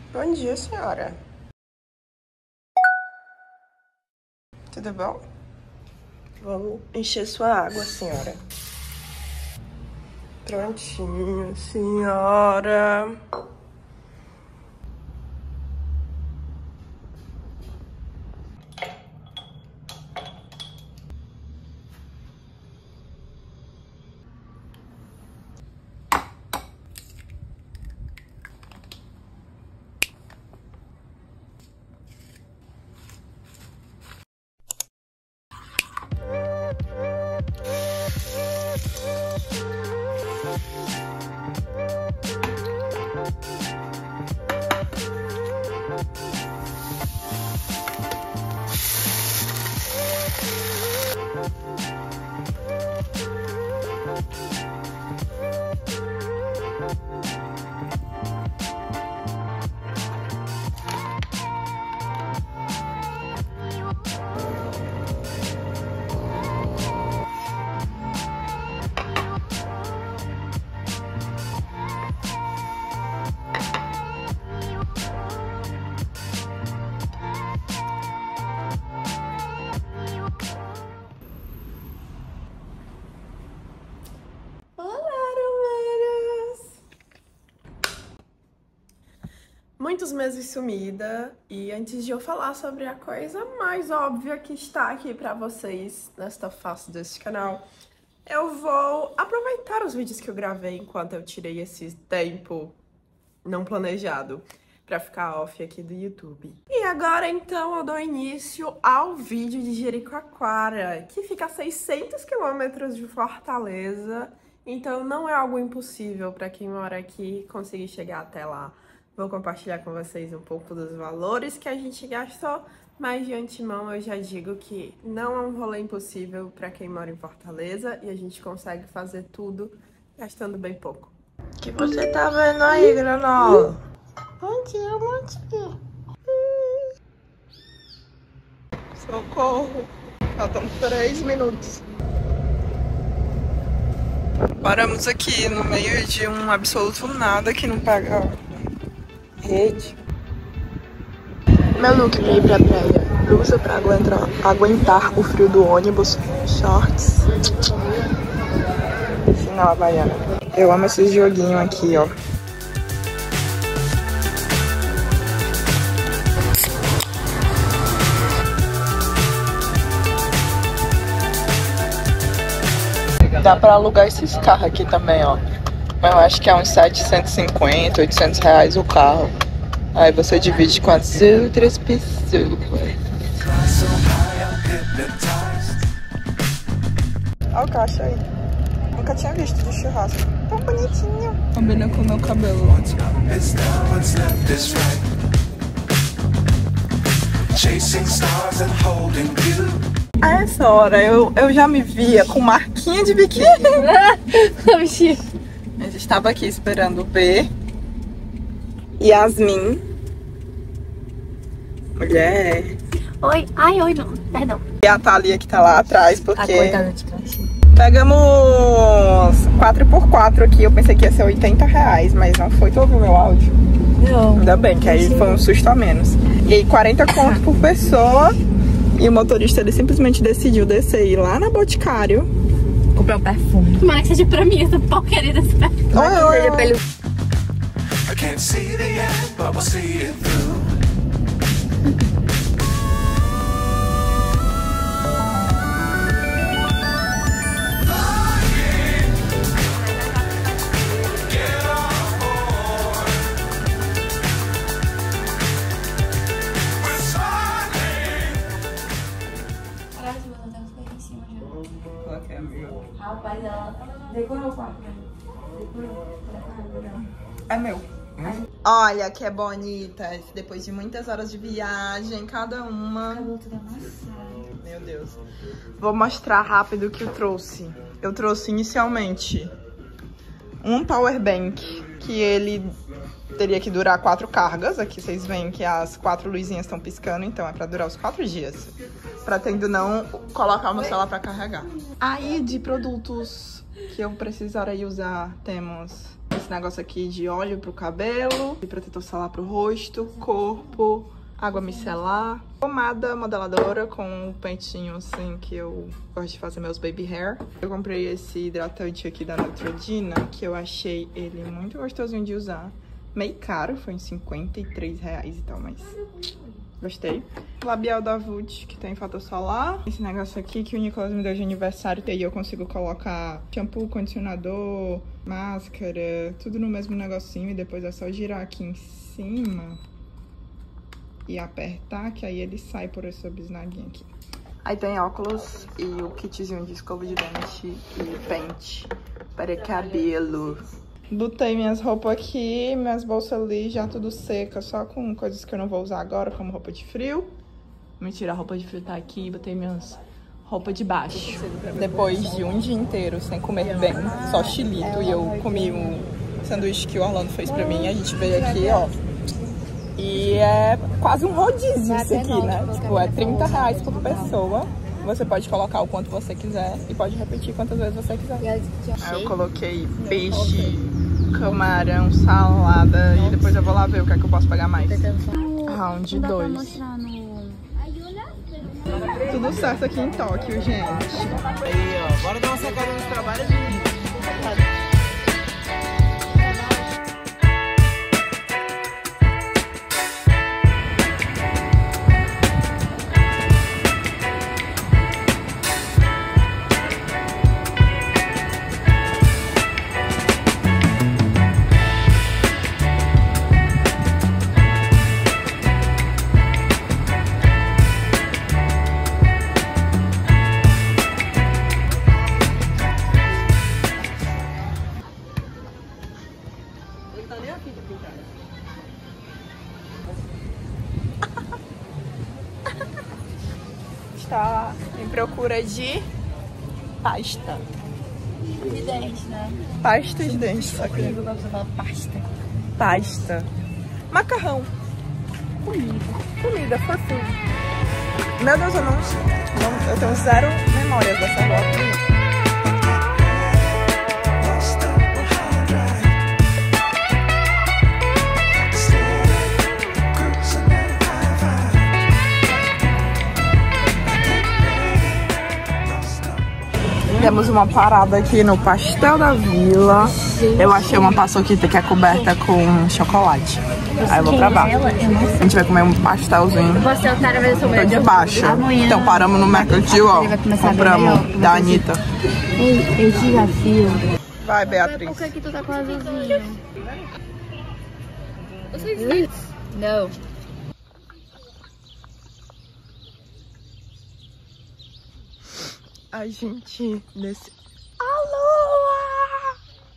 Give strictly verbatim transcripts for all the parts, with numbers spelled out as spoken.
Bom dia, senhora. Tudo bom? Vamos encher sua água, senhora. Prontinho, senhora. Muitos meses sumida, e antes de eu falar sobre a coisa mais óbvia que está aqui pra vocês nesta face desse canal, eu vou aproveitar os vídeos que eu gravei enquanto eu tirei esse tempo não planejado pra ficar off aqui do YouTube. E agora então eu dou início ao vídeo de Jericoacoara, que fica a seiscentos quilômetros de Fortaleza, então não é algo impossível pra quem mora aqui conseguir chegar até lá. Vou compartilhar com vocês um pouco dos valores que a gente gastou, mas de antemão eu já digo que não é um rolê impossível para quem mora em Fortaleza e a gente consegue fazer tudo gastando bem pouco. O que você tá vendo aí, granola? Bom dia, bom dia. Socorro! Faltam três minutos. Paramos aqui no meio de um absoluto nada que não paga rede. Meu look pra ir pra praia: blusa pra aguentar, aguentar o frio do ônibus, shorts, chinela havaiana. Eu amo esses joguinhos aqui, ó. Dá pra alugar esses carros aqui também, ó. Mas eu acho que é uns setecentos e cinquenta, oitocentos reais o carro. Aí você divide com as outras pessoas. Olha o caixa aí. Nunca tinha visto de churrasco. Tão bonitinho. Combina com o meu cabelo. A essa hora eu, eu já me via com marquinha de biquíni. A gente estava aqui esperando o B, Yasmin, mulher. Oi, ai, oi, não, perdão. E a Thalia que tá lá atrás, porque... A coitada de caixa. Pegamos quatro por quatro aqui, eu pensei que ia ser oitenta reais, mas não foi todo o meu áudio. Não. Ainda bem, que aí foi um susto a menos. E aí quarenta conto por pessoa, e o motorista ele simplesmente decidiu descer e ir lá na Boticário. Comprar um perfume. Tomara que seja pra mim, essa porcaria desse perfume. Oi, oi, oi. Pra ele... I can't see the end, but we'll see it through. Rapaz, ela decorou o quarto. Decorou. É meu. Olha que é bonita. Depois de muitas horas de viagem, cada uma. Meu Deus. Vou mostrar rápido o que eu trouxe. Eu trouxe inicialmente um power bank, que ele teria que durar quatro cargas. Aqui vocês veem que as quatro luzinhas estão piscando, então é pra durar os quatro dias. Pretendo não colocar o meu celular pra carregar. Aí de produtos que eu precisarei usar, temos esse negócio aqui de óleo pro cabelo, de protetor solar pro rosto, corpo, água micelar, pomada modeladora com um pentinho assim que eu gosto de fazer meus baby hair. Eu comprei esse hidratante aqui da Neutrogena, que eu achei ele muito gostosinho de usar. Meio caro, foi uns cinquenta e três reais e tal, mas gostei. Labial da Vult, que tem fator solar. Esse negócio aqui que o Nicolas me deu de aniversário, e aí eu consigo colocar shampoo, condicionador, máscara, tudo no mesmo negocinho. E depois é só girar aqui em cima e apertar, que aí ele sai por esse bisnaguinho aqui. Aí tem óculos e o kitzinho de escova de dente e pente para cabelo. Botei minhas roupas aqui, minhas bolsas ali já tudo seca, só com coisas que eu não vou usar agora, como roupa de frio. Mentira, a roupa de frio tá aqui, botei minhas roupas de baixo. Depois de um dia inteiro sem comer bem, só chilito, e eu comi um sanduíche que o Orlando fez pra mim, a gente veio aqui, ó. E é quase um rodízio isso aqui, né? Tipo, é trinta reais por pessoa. Você pode colocar o quanto você quiser e pode repetir quantas vezes você quiser. Aí eu coloquei peixe, camarão, salada e depois eu vou lá ver o que é que eu posso pagar mais. Round dois. Tudo certo aqui em Tóquio, gente. Aí, ó. Bora dar uma sacada nos trabalhos, gente. Está em procura de pasta. De dente, né? Pasta de dente. Só que Eu gosto de falar pasta. pasta. Macarrão. Comida. Comida, fofinho. Meu Deus, eu não, não. Eu tenho zero memórias dessa rota. Temos uma parada aqui no Pastel da Vila. Eu achei uma paçoquita que é coberta com chocolate. Aí eu vou provar. A gente vai comer um pastelzinho. Tô de baixo. Então paramos no mercantil, ó. Compramos da Anitta. Esse desafio. Vai, Beatriz. Por que que tu tá com azulzinho? Não. A gente nesse... Alô!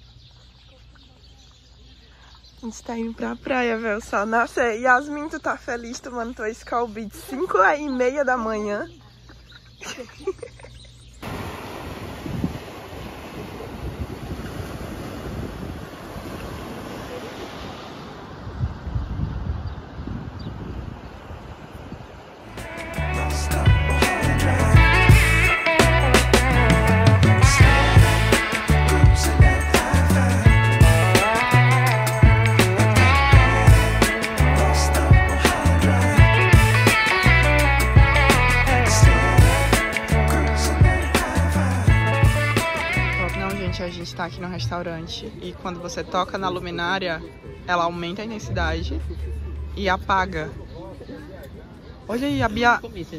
A gente tá indo pra praia ver o sol nascer. Yasmin, tu tá feliz tomando tua Skol Beats cinco e meia da manhã? A gente tá aqui no restaurante e quando você toca na luminária, ela aumenta a intensidade e apaga. Olha aí, a Bia...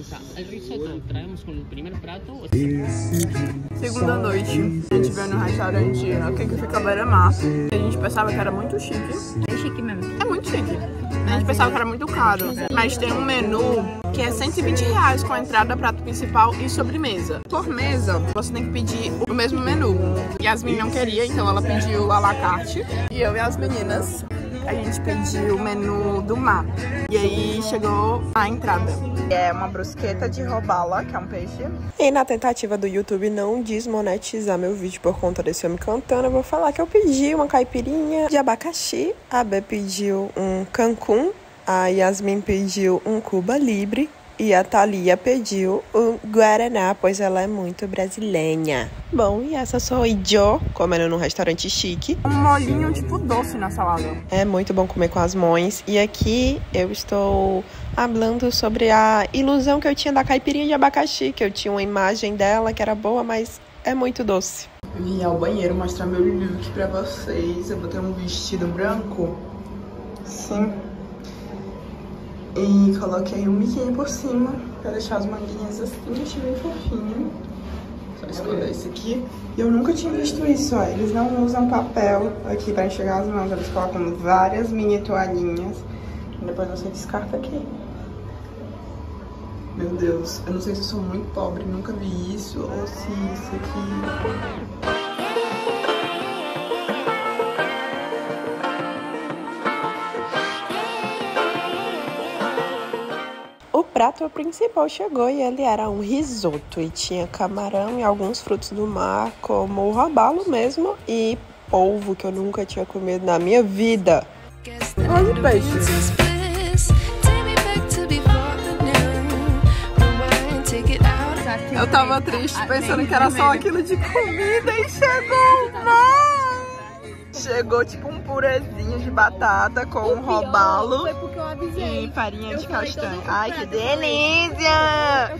Segunda noite, a gente veio no restaurante aqui que fica beira-mar. A gente pensava que era muito chique. É chique mesmo. É muito chique. A gente pensava que era muito caro. Mas tem um menu que é cento e vinte reais com a entrada, prato principal e sobremesa. Por mesa, você tem que pedir o mesmo menu. Yasmin não queria, então ela pediu à la carte. E eu e as meninas, a gente pediu o menu do mar. E aí chegou a entrada. É uma brusqueta de robala, que é um peixe. E na tentativa do YouTube não desmonetizar meu vídeo por conta desse homem cantando, eu vou falar que eu pedi uma caipirinha de abacaxi. A Bê pediu um Cancún. A Yasmin pediu um Cuba Libre. E a Thalia pediu o guaraná, pois ela é muito brasileira. Bom, e essa sou eu, comendo num restaurante chique. Um molhinho tipo doce na salada. É muito bom comer com as mães. E aqui eu estou falando sobre a ilusão que eu tinha da caipirinha de abacaxi, que eu tinha uma imagem dela que era boa, mas é muito doce. Vim ao banheiro mostrar meu look pra vocês. Eu botei um vestido branco. Sim. E coloquei um biquíni por cima pra deixar as manguinhas assim, achei bem fofinho. Só esconder isso aqui. E eu nunca tinha visto isso, ó. Eles não usam papel aqui pra enxugar as mãos. Eles colocam várias mini toalhinhas. E depois você descarta aqui. Meu Deus, eu não sei se eu sou muito pobre, nunca vi isso. Ou se isso aqui... O prato principal chegou e ele era um risoto e tinha camarão e alguns frutos do mar, como o robalo mesmo e polvo, que eu nunca tinha comido na minha vida. Olha o peixe. Eu tava triste pensando que era só aquilo de comida e chegou mais! Chegou tipo um purezinho de batata com um robalo e farinha de castanha. Ai, que delícia!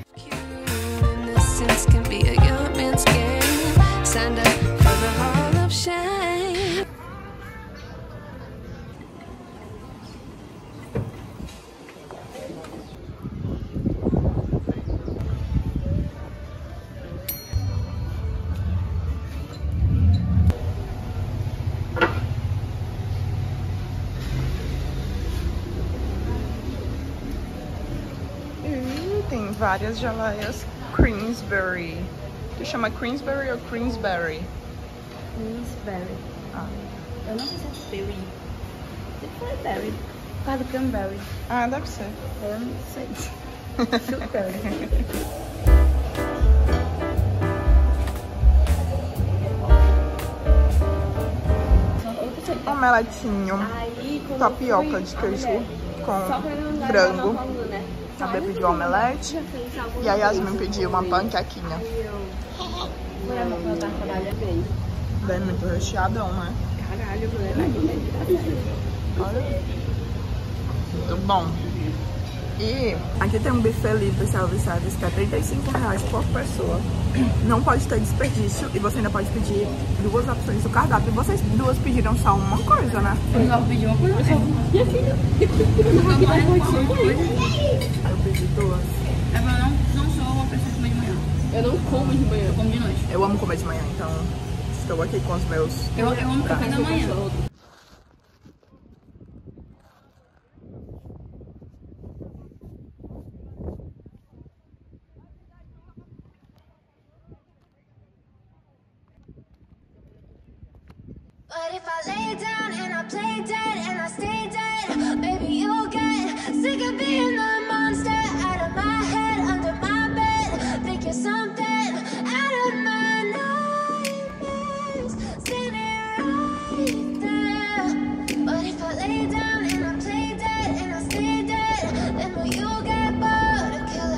Tem várias geleias Queensberry. Tu chama Queensberry ou Queensberry? Queensberry. Ah. Eu não sei se é berry. Se for berry. Por causa do cranberry. Ah, deve ser. Eu não sei. Super. Omeletinho. Tapioca de queijo com frango. A Bê pediu omelete e a Yasmin pediu uma panquequinha. Bem muito recheadão, né? Caralho, mulher. Olha. Muito bom. E aqui tem um buffet livre self-service que é trinta e cinco reais por pessoa. Não pode ter desperdício e você ainda pode pedir duas opções do cardápio. Vocês duas pediram só uma coisa, né? Eu só pedi uma coisa. Minha filha. Eu pedi duas. É, eu não, não sou uma pessoa que come de manhã. Eu não como de manhã, eu como de noite. Eu amo comer de manhã, então estou aqui com os meus. Eu, eu amo café da manhã. But if I lay down and I play dead and I stay dead, maybe you'll get sick of being the monster out of my head, under my bed. Think you're something out of my nightmares, standing right there. But if I lay down and I play dead and I stay dead, then will you get bored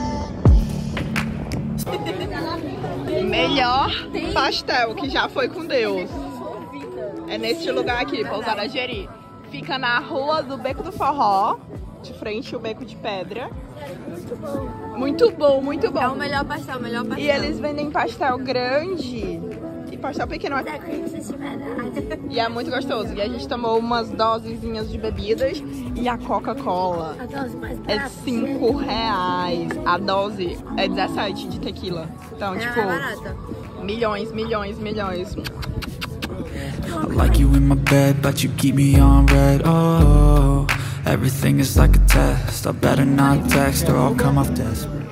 of killing me? Melhor pastel que já foi com Deus. É neste lugar aqui, Pousada Jeri. Fica na rua do Beco do Forró, de frente ao Beco de Pedra. Muito bom. Muito bom, muito bom. É o melhor pastel, o melhor pastel. E eles vendem pastel grande e pastel pequeno. E é muito gostoso. E a gente tomou umas dosezinhas de bebidas e a Coca-Cola é cinco reais. A dose é dezessete de tequila. Então, tipo, milhões, milhões, milhões. I like you in my bed, but you keep me on red. Oh, everything is like a test. I better not text or I'll come off desperate.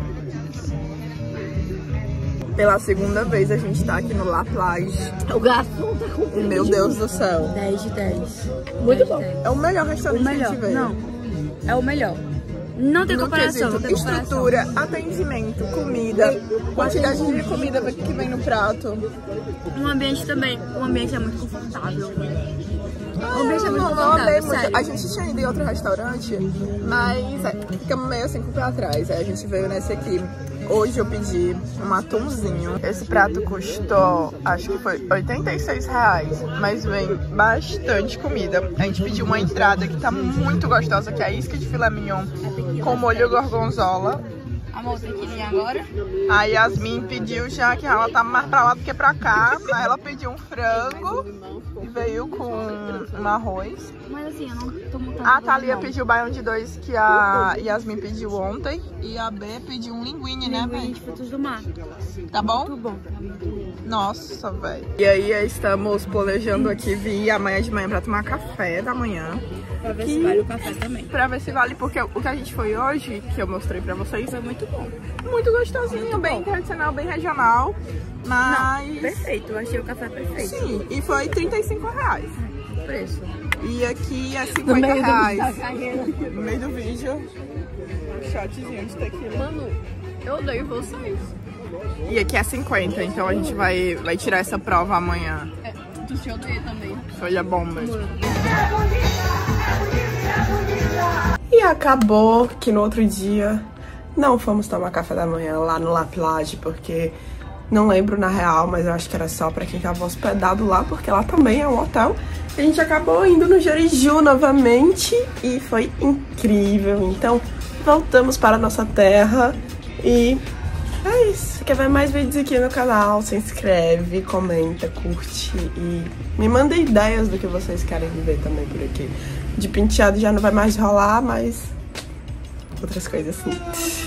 Pela segunda vez a gente tá aqui no La Plage. O garçom tá com Meu Deus do céu. dez de dez. Muito bom. É o melhor restaurante O melhor. que a gente veio. Não, é o melhor. Não tem No comparação, não quesito tem comparação. estrutura, atendimento, comida, quantidade de comida que vem no prato. O ambiente também, o ambiente é muito confortável. O ambiente é não, não amei muito. A gente tinha ido em outro restaurante, mas é, ficamos meio assim com o pé atrás. Aí a gente veio nesse aqui. Hoje eu pedi um atumzinho. Esse prato custou, acho que foi oitenta e seis reais, mas vem bastante comida. A gente pediu uma entrada que tá muito gostosa, que é a isca de filé mignon com molho gorgonzola. Amor, tem que vir agora? A Yasmin pediu já, que ela tá mais pra lá do que pra cá. Aí ela pediu um frango e veio com um arroz. Mas assim, eu não tô montando. A Thalia pediu o baião de dois que a Yasmin pediu ontem. E a B pediu um linguine, né, velho? de frutos do mar. Tá bom? Muito bom. Nossa, velho. E aí estamos planejando aqui vir amanhã de manhã pra tomar café da manhã. Pra ver se vale o café também. Pra ver se vale, porque o que a gente foi hoje, que eu mostrei pra vocês, Foi muito bom. muito gostosinho, muito bem bom. tradicional, bem regional. Mas... Não, perfeito, eu achei o café perfeito. Sim, e foi trinta e cinco reais. Preço. E aqui é No cinquenta meio reais. da carreira. No meio do vídeo, um shotzinho de tequila. Mano, eu odeio vocês. E aqui é cinquenta, então a gente vai, vai tirar essa prova amanhã. É, tu te odeia também. Foi bom mesmo. E acabou que no outro dia não fomos tomar café da manhã lá no La Plage, porque não lembro na real, mas eu acho que era só pra quem tava hospedado lá, porque lá também é um hotel. A gente acabou indo no Jereju novamente e foi incrível. Então voltamos para a nossa terra e é isso. Quer ver mais vídeos aqui no canal? Se inscreve, comenta, curte e me manda ideias do que vocês querem ver também por aqui. De penteado já não vai mais rolar, mas outras coisas assim.